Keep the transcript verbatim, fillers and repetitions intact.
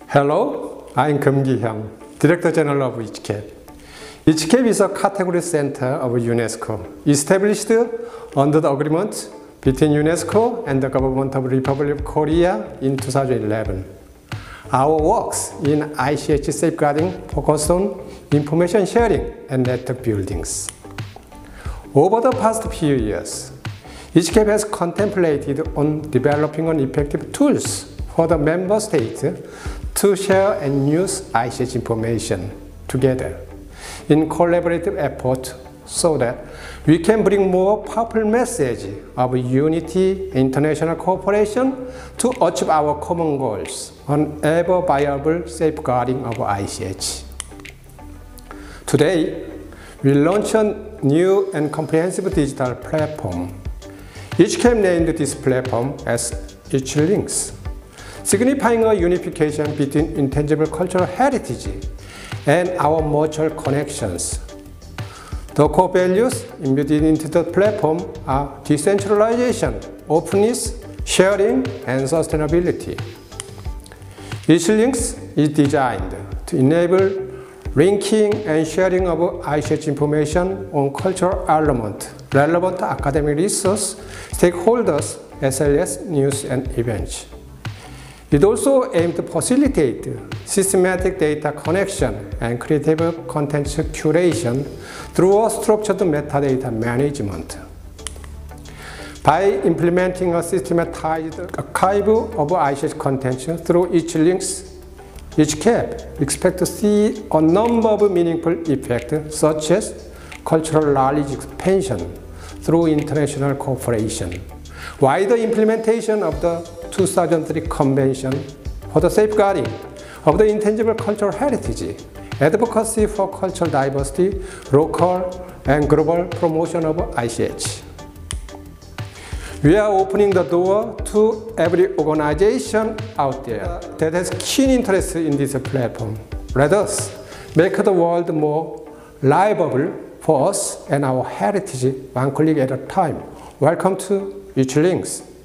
Hello, I'm Keum Ki-hyung, Director General of ICCAP. ICCAP is a category center of UNESCO, established under the agreement between UNESCO and the Government of the Republic of Korea in two thousand eleven. Our works in I C H safeguarding focused on information sharing and network buildings. Over the past few years, ICCAP has contemplated on developing an effective tools for the member states to share and use I C H information together in collaborative effort so that we can bring more powerful message of unity, international cooperation to achieve our common goals on ever viable safeguarding of I C H. Today, we launch a new and comprehensive digital platform. ICCAP named this platform as ICLinks, signifying a unification between intangible cultural heritage and our mutual connections. The core values embedded into the platform are decentralization, openness, sharing, and sustainability. ICLinks is designed to enable linking and sharing of I C H information on cultural elements, relevant academic research, stakeholders, as well as news and events. It also aims to facilitate systematic data connection and creative content curation through a structured metadata management. By implementing a systematized archive of I C H content through ICLinks, ICCAP expects to see a number of meaningful effects such as cultural knowledge expansion through international cooperation, wider implementation of the two thousand three Convention for the Safeguarding of the Intangible Cultural Heritage, advocacy for cultural diversity, local and global promotion of I C H. We are opening the door to every organization out there that has keen interest in this platform. Let us make the world more livable for us and our heritage one click at a time. Welcome to ICLinks.